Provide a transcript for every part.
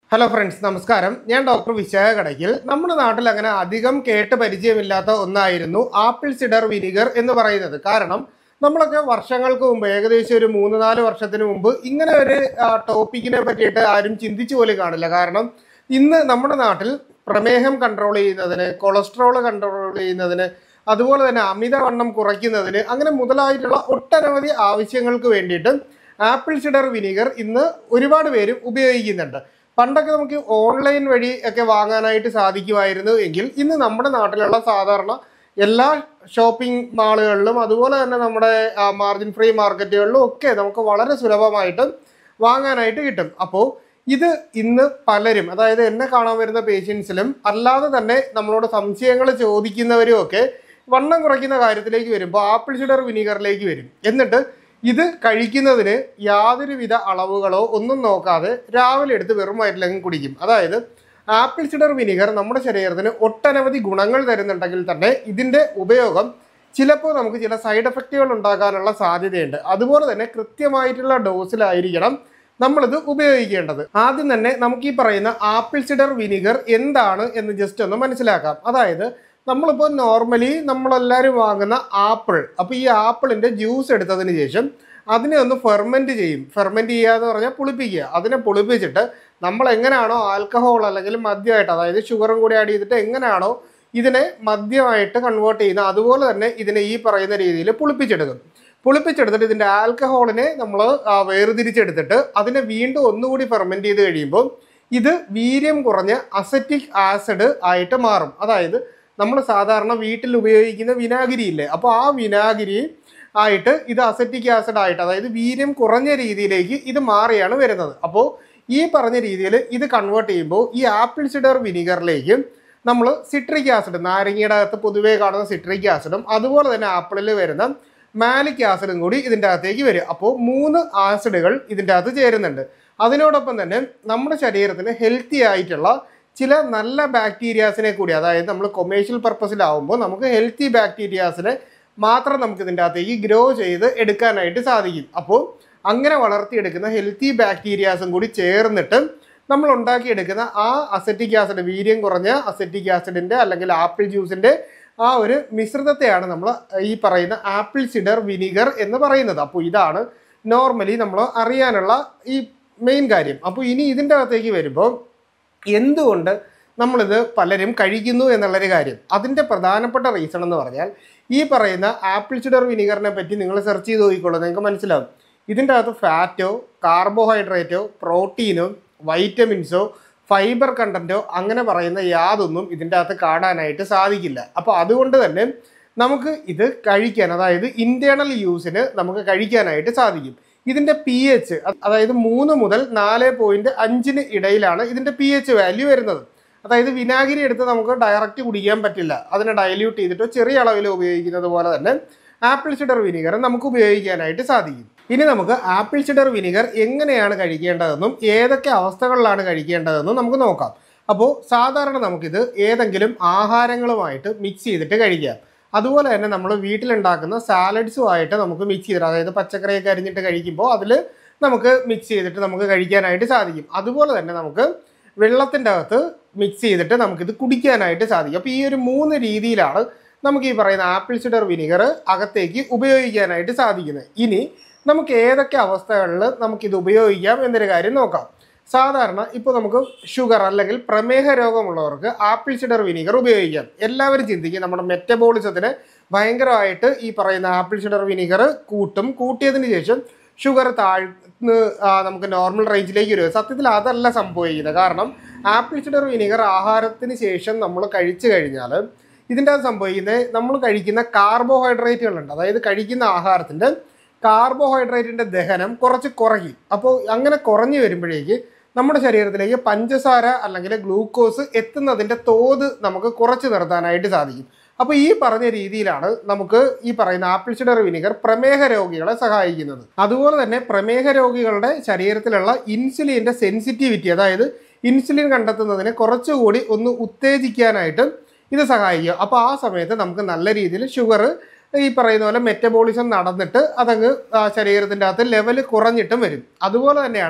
Hello friends, നമസ്കാരം. ഞാൻ doctor Vishakha Kadakkal. നമ്മുടെ നാട്ടിൽ അങ്ങനെ അധികം കേട്ട് പരിചയമില്ലാത്ത ഒന്നായിരുന്നു ആപ്പിൾ സിഡർ വിനിഗർ എന്ന് പറയുന്നത്. കാരണം നമ്മളൊക്കെ വർഷങ്ങൾക്ക് മുമ്പ്, ഏകദേശം ഒരു 3-4 വർഷത്തിന് മുമ്പ് ഇങ്ങനെ ഒരു ടോപ്പിക്കിനെ പറ്റിയിട്ട് ആരും ചിന്തിച്ചു പോലും കാണില്ല. കാരണം ഇന്ന് നമ്മുടെ നാട്ടിൽ പ്രമേഹം കൺട്രോൾ ചെയ്യുന്നതിന്, കൊളസ്ട്രോൾ കൺട്രോൾ ചെയ്യുന്നതിന്, അതുപോലെ തന്നെ അമിതവണ്ണം കുറയ്ക്കുന്നതിന്, അങ്ങനെ മുതലായിട്ടുള്ള ഒട്ടനവധി ആവശ്യങ്ങൾക്ക് വേണ്ടിയിട്ട് ആപ്പിൾ സിഡർ വിനിഗർ ഇന്ന് ഒരുപാട് പേരും ഉപയോഗിക്കുന്നുണ്ട്. പണ്ടൊക്കെ നമുക്ക് ഓൺലൈൻ വഴി ഒക്കെ വാങ്ങാനായിട്ട് സാധിക്കുമായിരുന്നു എങ്കിൽ ഇന്ന് നമ്മുടെ നാട്ടിലുള്ള സാധാരണ എല്ലാ ഷോപ്പിംഗ് മാളുകളിലും അതുപോലെ തന്നെ നമ്മുടെ മാർജിൻ ഫ്രീ മാർക്കറ്റുകളിലും ഒക്കെ നമുക്ക് വളരെ സുലഭമായിട്ട് വാങ്ങാനായിട്ട് കിട്ടും. അപ്പോൾ ഇത് ഇന്ന് പലരും, അതായത് എന്നെ കാണാൻ വരുന്ന പേഷ്യൻസിലും അല്ലാതെ തന്നെ നമ്മളോട് സംശയങ്ങൾ ചോദിക്കുന്നവരും ഒക്കെ വണ്ണം കുറയ്ക്കുന്ന കാര്യത്തിലേക്ക് വരുമ്പോൾ ആപ്പിൾ സിഡർ വിനീഗറിലേക്ക് വരും. എന്നിട്ട് ഇത് കഴിക്കുന്നതിന് യാതൊരുവിധ അളവുകളോ ഒന്നും നോക്കാതെ രാവിലെ എടുത്ത് വെറും വയറ്റിലങ്ങ് കുടിക്കും. അതായത് ആപ്പിൾ സിഡർ വിനിഗർ നമ്മുടെ ശരീരത്തിന് ഒട്ടനവധി ഗുണങ്ങൾ തരുന്നുണ്ടെങ്കിൽ തന്നെ ഇതിൻ്റെ ഉപയോഗം ചിലപ്പോൾ നമുക്ക് ചില സൈഡ് എഫക്റ്റുകൾ ഉണ്ടാക്കാനുള്ള സാധ്യതയുണ്ട്. അതുപോലെ തന്നെ കൃത്യമായിട്ടുള്ള ഡോസിലായിരിക്കണം നമ്മളിത് ഉപയോഗിക്കേണ്ടത്. ആദ്യം തന്നെ നമുക്ക് ഈ പറയുന്ന ആപ്പിൾ സിഡർ വിനിഗർ എന്താണ് എന്ന് ജസ്റ്റ് ഒന്ന് മനസ്സിലാക്കാം. അതായത് നമ്മളിപ്പോൾ നോർമലി നമ്മളെല്ലാവരും വാങ്ങുന്ന ആപ്പിൾ, അപ്പോൾ ഈ ആപ്പിളിൻ്റെ ജ്യൂസ് എടുത്തതിന് ശേഷം അതിനെ ഒന്ന് ഫെർമെൻറ്റ് ചെയ്യും. ഫെർമെൻറ്റ് ചെയ്യുക എന്ന് പറഞ്ഞാൽ പുളിപ്പിക്കുക. അതിനെ പുളിപ്പിച്ചിട്ട് നമ്മൾ എങ്ങനെയാണോ ആൽക്കഹോൾ അല്ലെങ്കിൽ മദ്യമായിട്ട്, അതായത് ഷുഗറും കൂടി ആഡ് ചെയ്തിട്ട് എങ്ങനെയാണോ ഇതിനെ മദ്യമായിട്ട് കൺവേർട്ട് ചെയ്യുന്നത്, അതുപോലെ തന്നെ ഇതിനെ ഈ പറയുന്ന രീതിയിൽ പുളിപ്പിച്ചെടുക്കും. പുളിപ്പിച്ചെടുത്തിട്ട് ഇതിൻ്റെ ആൽക്കഹോളിനെ നമ്മൾ വേർതിരിച്ചെടുത്തിട്ട് അതിനെ വീണ്ടും ഒന്നുകൂടി ഫെർമെൻറ്റ് ചെയ്ത് കഴിയുമ്പോൾ ഇത് വീര്യം കുറഞ്ഞ അസറ്റിക് ആസിഡ് ആയിട്ട് മാറും. അതായത് നമ്മൾ സാധാരണ വീട്ടിൽ ഉപയോഗിക്കുന്ന വിനാഗിരി ഇല്ലേ, അപ്പോൾ ആ വിനാഗിരി ആയിട്ട് ഇത് അസറ്റിക് ആസിഡ് ആയിട്ട്, അതായത് വീര്യം കുറഞ്ഞ രീതിയിലേക്ക് ഇത് മാറിയാണ് വരുന്നത്. അപ്പോൾ ഈ പറഞ്ഞ രീതിയിൽ ഇത് കൺവേർട്ട് ചെയ്യുമ്പോൾ ഈ ആപ്പിൾ സിഡർ വിനിഗറിലേക്ക് നമ്മൾ സിട്രിക് ആസിഡ്, നാരങ്ങയുടെ അകത്ത് പൊതുവേ കാണുന്ന സിട്രിക് ആസിഡും അതുപോലെ തന്നെ ആപ്പിളിൽ വരുന്ന മാലിക് ആസിഡും കൂടി ഇതിൻ്റെ അകത്തേക്ക് വരും. അപ്പോൾ 3 ആസിഡുകൾ ഇതിൻ്റെ അകത്ത് ചേരുന്നുണ്ട്. അതിനോടൊപ്പം തന്നെ നമ്മുടെ ശരീരത്തിന് ഹെൽത്തി ആയിട്ടുള്ള ചില നല്ല ബാക്ടീരിയാസിനെ കൂടി, അതായത് നമ്മൾ കൊമേഴ്ഷ്യൽ പർപ്പസിലാവുമ്പോൾ നമുക്ക് ഹെൽത്തി ബാക്ടീരിയാസിനെ മാത്രം നമുക്ക് ഇതിൻ്റെ അകത്തേക്ക് ഗ്രോ ചെയ്ത് എടുക്കാനായിട്ട് സാധിക്കും. അപ്പോൾ അങ്ങനെ വളർത്തിയെടുക്കുന്ന ഹെൽത്തി ബാക്ടീരിയാസും കൂടി ചേർന്നിട്ട് നമ്മൾ ഉണ്ടാക്കിയെടുക്കുന്ന ആ അസറ്റിക് ആസിഡ്, വീര്യം കുറഞ്ഞ അസറ്റിക് ആസിഡിൻ്റെ അല്ലെങ്കിൽ ആപ്പിൾ ജ്യൂസിൻ്റെ ആ ഒരു മിശ്രിതത്തെയാണ് നമ്മൾ ഈ പറയുന്ന ആപ്പിൾ സിഡർ വിനിഗർ എന്ന് പറയുന്നത്. അപ്പോൾ ഇതാണ് നോർമലി നമ്മൾ അറിയാനുള്ള ഈ മെയിൻ കാര്യം. അപ്പോൾ ഇനി ഇതിൻ്റെ അകത്തേക്ക് വരുമ്പോൾ എന്തുകൊണ്ട് നമ്മളിത് പലരും കഴിക്കുന്നു എന്നുള്ളൊരു കാര്യം, അതിൻ്റെ പ്രധാനപ്പെട്ട റീസൺ എന്ന് പറഞ്ഞാൽ ഈ പറയുന്ന ആപ്പിൾ സിഡർ വിനിഗറിനെ പറ്റി നിങ്ങൾ സെർച്ച് ചെയ്ത് നോക്കിക്കോളൂ, നിങ്ങൾക്ക് മനസ്സിലാവും. ഇതിൻ്റെ അകത്ത് ഫാറ്റോ, കാർബോഹൈഡ്രേറ്റോ, പ്രോട്ടീനോ, വൈറ്റമിൻസോ, ഫൈബർ കണ്ടൻറ്റോ അങ്ങനെ പറയുന്ന യാതൊന്നും ഇതിൻ്റെ അകത്ത് കാണാനായിട്ട് സാധിക്കില്ല. അപ്പോൾ അതുകൊണ്ട് തന്നെ നമുക്ക് ഇത് കഴിക്കാൻ, അതായത് ഇൻറ്റേർണൽ യൂസിന് നമുക്ക് കഴിക്കാനായിട്ട് സാധിക്കും. ഇതിൻ്റെ pH, അതായത് 3 മുതൽ 4.5 ഇടയിലാണ് ഇതിൻ്റെ pH വാല്യൂ വരുന്നത്. അതായത് വിനാഗിരി എടുത്ത് നമുക്ക് ഡയറക്റ്റ് കുടിക്കാൻ പറ്റില്ല, അതിനെ ഡയല്യൂട്ട് ചെയ്തിട്ടോ ചെറിയ അളവിൽ ഉപയോഗിക്കുന്നത് പോലെ തന്നെ ആപ്പിൾ സിഡർ വിനിഗർ നമുക്ക് ഉപയോഗിക്കാനായിട്ട് സാധിക്കും. ഇനി നമുക്ക് ആപ്പിൾ സിഡർ വിനിഗർ എങ്ങനെയാണ് കഴിക്കേണ്ടതെന്നും ഏതൊക്കെ അവസ്ഥകളിലാണ് കഴിക്കേണ്ടതെന്നും നമുക്ക് നോക്കാം. അപ്പോൾ സാധാരണ നമുക്കിത് ഏതെങ്കിലും ആഹാരങ്ങളുമായിട്ട് മിക്സ് ചെയ്തിട്ട് കഴിക്കാം. അതുപോലെ തന്നെ നമ്മൾ വീട്ടിലുണ്ടാക്കുന്ന സാലഡ്സുമായിട്ട് നമുക്ക് മിക്സ് ചെയ്തിട്ട്, അതായത് പച്ചക്കറിയൊക്കെ അരിഞ്ഞിട്ട് കഴിക്കുമ്പോൾ അതിൽ നമുക്ക് മിക്സ് ചെയ്തിട്ട് നമുക്ക് കഴിക്കാനായിട്ട് സാധിക്കും. അതുപോലെ തന്നെ നമുക്ക് വെള്ളത്തിൻ്റെ അകത്ത് മിക്സ് ചെയ്തിട്ട് നമുക്കിത് കുടിക്കാനായിട്ട് സാധിക്കും. അപ്പോൾ ഈ ഒരു 3 രീതിയിലാണ് നമുക്ക് ഈ പറയുന്ന ആപ്പിൾ സിഡർ വിനിഗർ അകത്തേക്ക് ഉപയോഗിക്കാനായിട്ട് സാധിക്കുന്നത്. ഇനി നമുക്ക് ഏതൊക്കെ അവസ്ഥകളിൽ നമുക്കിത് ഉപയോഗിക്കാം എന്നൊരു കാര്യം നോക്കാം. സാധാരണ ഇപ്പോൾ നമുക്ക് ഷുഗർ അല്ലെങ്കിൽ പ്രമേഹ രോഗമുള്ളവർക്ക് ആപ്പിൾ സിഡർ വിനിഗർ ഉപയോഗിക്കാം. എല്ലാവരും ചിന്തിക്കും നമ്മുടെ മെറ്റബോളിസത്തിന് ഭയങ്കരമായിട്ട് ഈ പറയുന്ന ആപ്പിൾ സിഡർ വിനിഗർ കൂട്ടിയതിന് ശേഷം ഷുഗർ താഴ്ന്ന് നമുക്ക് നോർമൽ റേഞ്ചിലേക്ക് വരും. സത്യത്തിൽ അതല്ല സംഭവിക്കുന്നത്. കാരണം ആപ്പിൾ സിഡർ വിനിഗർ ആഹാരത്തിന് ശേഷം നമ്മൾ കഴിച്ചു കഴിഞ്ഞാൽ ഇതിൻ്റെ അത് സംഭവിക്കുന്നത്, നമ്മൾ കഴിക്കുന്ന കാർബോഹൈഡ്രേറ്റുകളുണ്ട്, അതായത് കഴിക്കുന്ന ആഹാരത്തിൻ്റെ കാർബോഹൈഡ്രേറ്റിൻ്റെ ദഹനം കുറച്ച് കുറയ്ക്കും. അപ്പോൾ അങ്ങനെ കുറഞ്ഞു വരുമ്പോഴേക്ക് നമ്മുടെ ശരീരത്തിലേക്ക് പഞ്ചസാര അല്ലെങ്കിൽ ഗ്ലൂക്കോസ് എത്തുന്നതിൻ്റെ തോത് നമുക്ക് കുറച്ച് നിർത്താനായിട്ട് സാധിക്കും. അപ്പോൾ ഈ പറഞ്ഞ രീതിയിലാണ് നമുക്ക് ഈ പറയുന്ന ആപ്പിൾ സിഡർ വിനിഗർ പ്രമേഹ രോഗികളെ സഹായിക്കുന്നത്. അതുപോലെ തന്നെ പ്രമേഹ രോഗികളുടെ ശരീരത്തിലുള്ള ഇൻസുലിൻ്റെ സെൻസിറ്റിവിറ്റി, അതായത് ഇൻസുലിൻ കണ്ടെത്തുന്നതിനെ കുറച്ചുകൂടി ഒന്ന് ഉത്തേജിക്കാനായിട്ട് ഇത് സഹായിക്കുക. അപ്പോൾ ആ സമയത്ത് നമുക്ക് നല്ല രീതിയിൽ ഷുഗർ ഈ പറയുന്ന പോലെ മെറ്റബോളിസം നടന്നിട്ട് അതങ്ങ് ശരീരത്തിൻ്റെ അകത്ത് ലെവൽ കുറഞ്ഞിട്ടും വരും. അതുപോലെ തന്നെയാണ്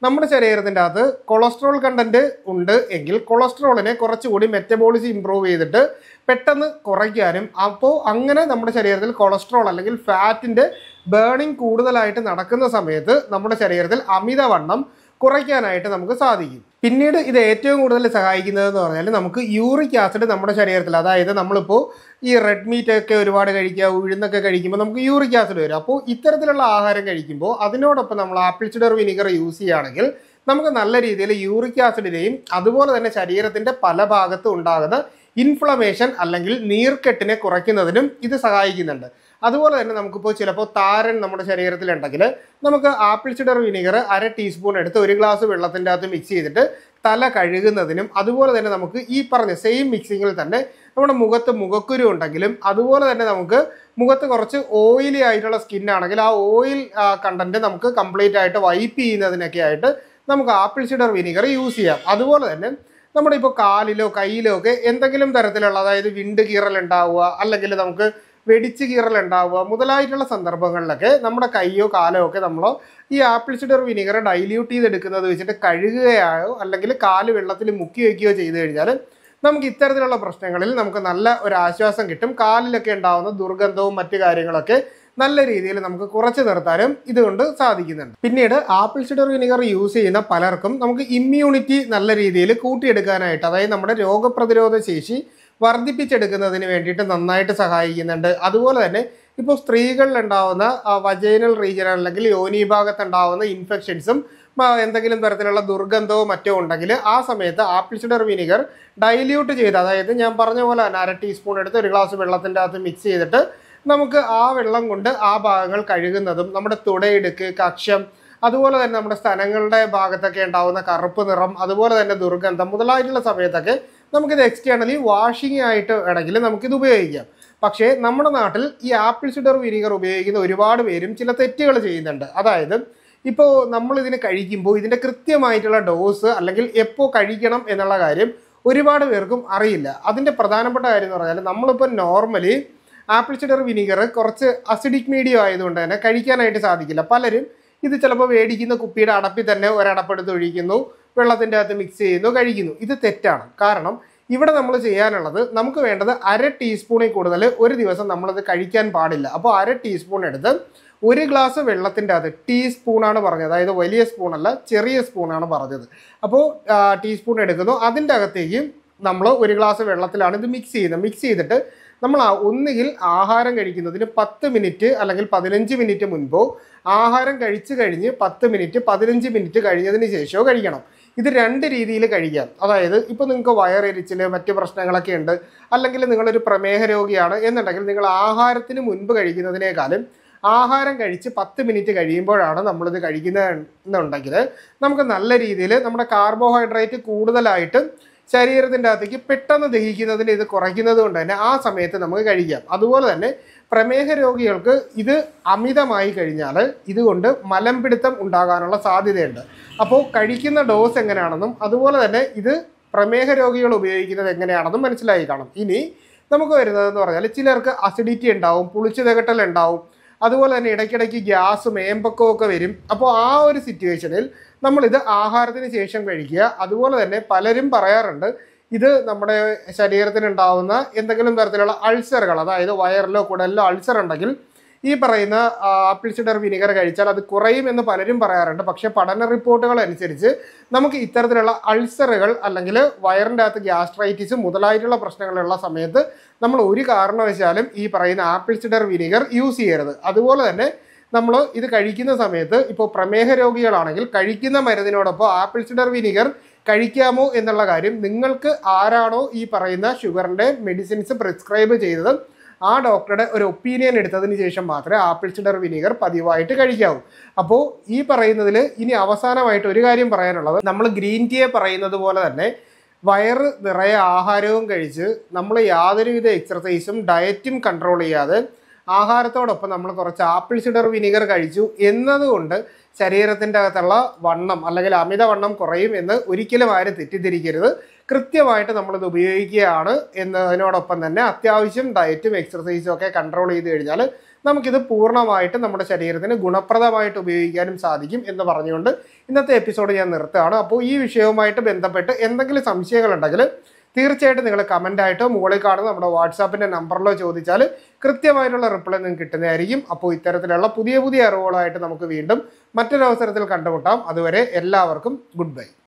നമ്മുടെ ശരീരത്തിൻ്റെ അകത്ത് കൊളസ്ട്രോൾ കണ്ടന്റ് ഉണ്ട് എങ്കിൽ കൊളസ്ട്രോളിനെ കുറച്ചുകൂടി മെറ്റബോളിസം ഇമ്പ്രൂവ് ചെയ്തിട്ട് പെട്ടെന്ന് കുറയ്ക്കാനും, അപ്പോൾ അങ്ങനെ നമ്മുടെ ശരീരത്തിൽ കൊളസ്ട്രോൾ അല്ലെങ്കിൽ ഫാറ്റിൻ്റെ ബേണിംഗ് കൂടുതലായിട്ട് നടക്കുന്ന സമയത്ത് നമ്മുടെ ശരീരത്തിൽ അമിതവണ്ണം കുറയ്ക്കാനായിട്ട് നമുക്ക് സാധിക്കും. പിന്നീട് ഇത് ഏറ്റവും കൂടുതൽ സഹായിക്കുന്നതെന്ന് പറഞ്ഞാൽ നമുക്ക് യൂറിക് ആസിഡ് നമ്മുടെ ശരീരത്തിൽ, അതായത് നമ്മളിപ്പോൾ ഈ റെഡ് മീറ്റ് ഒക്കെ ഒരുപാട് കഴിക്കുക, ഉഴുന്നൊക്കെ കഴിക്കുമ്പോൾ നമുക്ക് യൂറിക് ആസിഡ് വരും. അപ്പോൾ ഇത്തരത്തിലുള്ള ആഹാരം കഴിക്കുമ്പോൾ അതിനോടൊപ്പം നമ്മൾ ആപ്പിൾ സിഡർ വിനിഗർ യൂസ് ചെയ്യുകയാണെങ്കിൽ നമുക്ക് നല്ല രീതിയിൽ യൂറിക് ആസിഡിനെയും അതുപോലെ തന്നെ ശരീരത്തിൻ്റെ പല ഭാഗത്തും ഉണ്ടാകുന്ന ഇൻഫ്ലമേഷൻ അല്ലെങ്കിൽ നീർക്കെട്ടിനെ കുറയ്ക്കുന്നതിനും ഇത് സഹായിക്കുന്നുണ്ട്. അതുപോലെ തന്നെ നമുക്കിപ്പോൾ ചിലപ്പോൾ താരൻ നമ്മുടെ ശരീരത്തിലുണ്ടെങ്കിൽ നമുക്ക് ആപ്പിൾ സിഡർ വിനിഗർ 1/2 ടീസ്പൂൺ എടുത്ത് 1 ഗ്ലാസ് വെള്ളത്തിൻ്റെ അകത്ത് മിക്സ് ചെയ്തിട്ട് തല കഴുകുന്നതിനും, അതുപോലെ തന്നെ നമുക്ക് ഈ പറഞ്ഞ സെയിം മിക്സിങ്ങിൽ തന്നെ നമ്മുടെ മുഖത്ത് മുഖക്കുരു ഉണ്ടെങ്കിലും, അതുപോലെ തന്നെ നമുക്ക് മുഖത്ത് കുറച്ച് ഓയിലി ആയിട്ടുള്ള സ്കിന്നാണെങ്കിൽ ആ ഓയിൽ കണ്ടന്റ് നമുക്ക് കംപ്ലീറ്റ് ആയിട്ട് വൈപ്പ് ചെയ്യുന്നതിനൊക്കെ ആയിട്ട് നമുക്ക് ആപ്പിൾ സിഡർ വിനിഗർ യൂസ് ചെയ്യാം. അതുപോലെ തന്നെ നമ്മുടെ ഇപ്പോൾ കാലിലോ കയ്യിലോ ഒക്കെ എന്തെങ്കിലും തരത്തിലുള്ള, അതായത് വിണ്ട് കീറൽ ഉണ്ടാവുക അല്ലെങ്കിൽ നമുക്ക് വെടിച്ച് കീറൽ ഉണ്ടാവുക മുതലായിട്ടുള്ള സന്ദർഭങ്ങളിലൊക്കെ നമ്മുടെ കൈയോ കാലോ ഒക്കെ നമ്മൾ ഈ ആപ്പിൾ സിഡർ വിനിഗർ ഡൈല്യൂട്ട് ചെയ്തെടുക്കുന്നത് വെച്ചിട്ട് കഴുകുകയോ അല്ലെങ്കിൽ കാല് വെള്ളത്തിൽ മുക്കി വയ്ക്കുകയോ ചെയ്തു കഴിഞ്ഞാൽ നമുക്ക് ഇത്തരത്തിലുള്ള പ്രശ്നങ്ങളിൽ നമുക്ക് നല്ല ഒരു ആശ്വാസം കിട്ടും. കാലിലൊക്കെ ഉണ്ടാവുന്ന ദുർഗന്ധവും മറ്റു കാര്യങ്ങളൊക്കെ നല്ല രീതിയിൽ നമുക്ക് കുറച്ച് നിർത്താനും ഇതുകൊണ്ട് സാധിക്കുന്നുണ്ട്. പിന്നീട് ആപ്പിൾ സിഡർ വിനിഗർ യൂസ് ചെയ്യുന്ന പലർക്കും നമുക്ക് ഇമ്മ്യൂണിറ്റി നല്ല രീതിയിൽ കൂട്ടിയെടുക്കാനായിട്ട്, അതായത് നമ്മുടെ രോഗപ്രതിരോധ ശേഷി വർദ്ധിപ്പിച്ചെടുക്കുന്നതിന് വേണ്ടിയിട്ട് നന്നായിട്ട് സഹായിക്കുന്നുണ്ട്. അതുപോലെ തന്നെ ഇപ്പോൾ സ്ത്രീകളിലുണ്ടാവുന്ന വജൈനൽ റീജിയൻ അല്ലെങ്കിൽ യോനി ഭാഗത്തുണ്ടാവുന്ന ഇൻഫെക്ഷൻസും എന്തെങ്കിലും തരത്തിലുള്ള ദുർഗന്ധവും മറ്റോ ഉണ്ടെങ്കിൽ ആ സമയത്ത് ആപ്പിൾ സിഡർ വിനിഗർ ഡൈല്യൂട്ട് ചെയ്ത്, അതായത് ഞാൻ പറഞ്ഞ പോലെ 1/2 ടീസ്പൂൺ എടുത്ത് 1 ഗ്ലാസ് വെള്ളത്തിൻ്റെ അകത്ത് മിക്സ് ചെയ്തിട്ട് നമുക്ക് ആ വെള്ളം കൊണ്ട് ആ ഭാഗങ്ങൾ കഴുകുന്നതും നമ്മുടെ തുടയിടുക്ക്, കക്ഷം, അതുപോലെ തന്നെ നമ്മുടെ സ്ഥലങ്ങളുടെ ഭാഗത്തൊക്കെ ഉണ്ടാവുന്ന കറുപ്പ് നിറം, അതുപോലെ തന്നെ ദുർഗന്ധം മുതലായിട്ടുള്ള സമയത്തൊക്കെ നമുക്കിത് എക്സ്റ്റേണലി വാഷിംഗ് ആയിട്ട് വേണമെങ്കിൽ നമുക്കിത് ഉപയോഗിക്കാം. പക്ഷേ നമ്മുടെ നാട്ടിൽ ഈ ആപ്പിൾ സിഡർ വിനിഗർ ഉപയോഗിക്കുന്ന ഒരുപാട് പേരും ചില തെറ്റുകൾ ചെയ്യുന്നുണ്ട്. അതായത് ഇപ്പോൾ നമ്മളിതിന് കഴിക്കുമ്പോൾ ഇതിൻ്റെ കൃത്യമായിട്ടുള്ള ഡോസ് അല്ലെങ്കിൽ എപ്പോൾ കഴിക്കണം എന്നുള്ള കാര്യം ഒരുപാട് പേർക്കും അറിയില്ല. അതിൻ്റെ പ്രധാനപ്പെട്ട കാര്യം എന്ന് പറഞ്ഞാൽ നമ്മളിപ്പോൾ നോർമലി ആപ്പിൾ സിഡർ വിനിഗർ കുറച്ച് അസിഡിക് മീഡിയം ആയതുകൊണ്ട് തന്നെ കഴിക്കാനായിട്ട് സാധിക്കില്ല. പലരും ഇത് ചിലപ്പോൾ മേടിക്കുന്ന കുപ്പിയുടെ അടപ്പിൽ തന്നെ ഒരടപ്പെടുത്ത് ഒഴിക്കുന്നു, വെള്ളത്തിൻ്റെ അകത്ത് മിക്സ് ചെയ്യുന്നു, കഴിക്കുന്നു. ഇത് തെറ്റാണ്. കാരണം ഇവിടെ നമ്മൾ ചെയ്യാനുള്ളത്, നമുക്ക് വേണ്ടത് 1/2 ടീസ്പൂണിൽ കൂടുതൽ ഒരു ദിവസം നമ്മളത് കഴിക്കാൻ പാടില്ല. അപ്പോൾ 1/2 ടീസ്പൂൺ എടുത്ത് 1 ഗ്ലാസ് വെള്ളത്തിൻ്റെ അകത്ത്, ടീസ്പൂണാണ് പറഞ്ഞത്, അതായത് വലിയ സ്പൂണല്ല ചെറിയ സ്പൂണാണ് പറഞ്ഞത്. അപ്പോൾ ടീസ്പൂൺ എടുക്കുന്നു, അതിൻ്റെ അകത്തേക്ക് നമ്മൾ 1 ഗ്ലാസ് വെള്ളത്തിലാണ് ഇത് മിക്സ് ചെയ്യുന്നത്. മിക്സ് ചെയ്തിട്ട് നമ്മൾ ഒന്നുകിൽ ആഹാരം കഴിക്കുന്നതിന് 10 മിനിറ്റ് അല്ലെങ്കിൽ 15 മിനിറ്റ് മുൻപോ, ആഹാരം കഴിച്ചു കഴിഞ്ഞ് 10 മിനിറ്റ് 15 മിനിറ്റ് കഴിഞ്ഞതിന് ശേഷമോ കഴിക്കണം. ഇത് 2 രീതിയിൽ കഴിക്കാം. അതായത് ഇപ്പോൾ നിങ്ങൾക്ക് വയറെരിച്ചിൽ മറ്റ് പ്രശ്നങ്ങളൊക്കെ ഉണ്ട്, അല്ലെങ്കിൽ നിങ്ങളൊരു പ്രമേഹ രോഗിയാണ് എന്നുണ്ടെങ്കിൽ നിങ്ങൾ ആഹാരത്തിന് മുൻപ് കഴിക്കുന്നതിനേക്കാളും ആഹാരം കഴിച്ച് 10 മിനിറ്റ് കഴിയുമ്പോഴാണ് നമ്മളിത് കഴിക്കുന്നതെന്നുണ്ടെങ്കിൽ നമുക്ക് നല്ല രീതിയിൽ നമ്മുടെ കാർബോഹൈഡ്രേറ്റ് കൂടുതലായിട്ട് ശരീരത്തിൻ്റെ അകത്തേക്ക് പെട്ടെന്ന് ദഹിക്കുന്നതിന് ഇത് കുറയ്ക്കുന്നത് കൊണ്ട് തന്നെ ആ സമയത്ത് നമുക്ക് കഴിക്കാം. അതുപോലെ തന്നെ പ്രമേഹ രോഗികൾക്ക് ഇത് അമിതമായി കഴിഞ്ഞാൽ ഇതുകൊണ്ട് മലംപിടുത്തം ഉണ്ടാകാനുള്ള സാധ്യതയുണ്ട്. അപ്പോൾ കഴിക്കുന്ന ഡോസ് എങ്ങനെയാണെന്നും അതുപോലെ തന്നെ ഇത് പ്രമേഹ രോഗികൾ ഉപയോഗിക്കുന്നത് എങ്ങനെയാണെന്നും മനസ്സിലായി കാണും. ഇനി നമുക്ക് വരുന്നതെന്ന് പറഞ്ഞാൽ ചിലർക്ക് അസിഡിറ്റി ഉണ്ടാവും, പുളിച്ചു തികട്ടൽ ഉണ്ടാവും, അതുപോലെ തന്നെ ഇടയ്ക്കിടയ്ക്ക് ഗ്യാസും ഏമ്പക്കവും ഒക്കെ വരും. അപ്പോൾ ആ ഒരു സിറ്റുവേഷനിൽ നമ്മളിത് ആഹാരത്തിന് ശേഷം കഴിക്കുക. അതുപോലെ തന്നെ പലരും പറയാറുണ്ട് ഇത് നമ്മുടെ ശരീരത്തിനുണ്ടാവുന്ന എന്തെങ്കിലും തരത്തിലുള്ള അൾസറുകൾ, അതായത് വയറിലോ കുടലിലോ അൾസർ ഉണ്ടെങ്കിൽ ഈ പറയുന്ന ആപ്പിൾ സിഡർ വിനിഗർ കഴിച്ചാൽ അത് കുറയുമെന്ന് പലരും പറയാറുണ്ട്. പക്ഷേ പഠന റിപ്പോർട്ടുകൾ അനുസരിച്ച് നമുക്ക് ഇത്തരത്തിലുള്ള അൾസറുകൾ അല്ലെങ്കിൽ വയറിൻ്റെ അകത്ത് ഗ്യാസ്ട്രൈറ്റിസ് മുതലായിട്ടുള്ള പ്രശ്നങ്ങളുള്ള സമയത്ത് നമ്മൾ ഒരു കാരണവശാലും ഈ പറയുന്ന ആപ്പിൾ സിഡർ വിനിഗർ യൂസ് ചെയ്യരുത്. അതുപോലെ തന്നെ നമ്മൾ ഇത് കഴിക്കുന്ന സമയത്ത് ഇപ്പോൾ പ്രമേഹ രോഗികളാണെങ്കിൽ കഴിക്കുന്ന മരുന്നിനോടൊപ്പം ആപ്പിൾ സിഡർ വിനിഗർ കഴിക്കാമോ എന്നുള്ള കാര്യം നിങ്ങൾക്ക് ആരാണോ ഈ പറയുന്ന ഷുഗറിൻ്റെ മെഡിസിൻസ് പ്രിസ്ക്രൈബ് ചെയ്തത് ആ ഡോക്ടറുടെ ഒരു ഒപ്പീനിയൻ എടുത്തതിന് ശേഷം മാത്രമേ ആപ്പിൾ സിഡർ വിനിഗർ പതിവായിട്ട് കഴിക്കാവൂ. അപ്പോൾ ഈ പറയുന്നതിൽ ഇനി അവസാനമായിട്ട് ഒരു കാര്യം പറയാനുള്ളത്, നമ്മൾ ഗ്രീൻ ടീയെ പറയുന്നത് പോലെ തന്നെ വയറ് നിറയെ ആഹാരവും കഴിച്ച് നമ്മൾ യാതൊരുവിധ എക്സർസൈസും ഡയറ്റും കൺട്രോൾ ചെയ്യാതെ ആഹാരത്തോടൊപ്പം നമ്മൾ കുറച്ച് ആപ്പിൾ സിഡർ വിനിഗർ കഴിച്ചു എന്നതുകൊണ്ട് ശരീരത്തിൻ്റെ അകത്തുള്ള വണ്ണം അല്ലെങ്കിൽ അമിതവണ്ണം കുറയും എന്ന് ഒരിക്കലും ആരും തെറ്റിദ്ധരിക്കരുത്. കൃത്യമായിട്ട് നമ്മളിത് ഉപയോഗിക്കുകയാണ് എന്നതിനോടൊപ്പം തന്നെ അത്യാവശ്യം ഡയറ്റും എക്സർസൈസും ഒക്കെ കൺട്രോൾ ചെയ്ത് കഴിഞ്ഞാൽ നമുക്കിത് പൂർണ്ണമായിട്ട് നമ്മുടെ ശരീരത്തിന് ഗുണപ്രദമായിട്ട് ഉപയോഗിക്കാനും സാധിക്കും എന്ന് പറഞ്ഞുകൊണ്ട് ഇന്നത്തെ എപ്പിസോഡ് ഞാൻ നിർത്തുകയാണ്. അപ്പോൾ ഈ വിഷയവുമായിട്ട് ബന്ധപ്പെട്ട് എന്തെങ്കിലും സംശയങ്ങളുണ്ടെങ്കിൽ തീർച്ചയായിട്ടും നിങ്ങൾ കമൻ്റായിട്ടോ മുകളിൽ കാണുന്ന നമ്മുടെ വാട്സാപ്പിൻ്റെ നമ്പറിലോ ചോദിച്ചാൽ കൃത്യമായിട്ടുള്ള റിപ്ലൈ നിങ്ങൾക്ക് കിട്ടുന്നതായിരിക്കും. അപ്പോൾ ഇത്തരത്തിലുള്ള പുതിയ അറിവുകളായിട്ട് നമുക്ക് വീണ്ടും മറ്റൊരു അവസരത്തിൽ കണ്ടുമുട്ടാം. അതുവരെ എല്ലാവർക്കും ഗുഡ് ബൈ.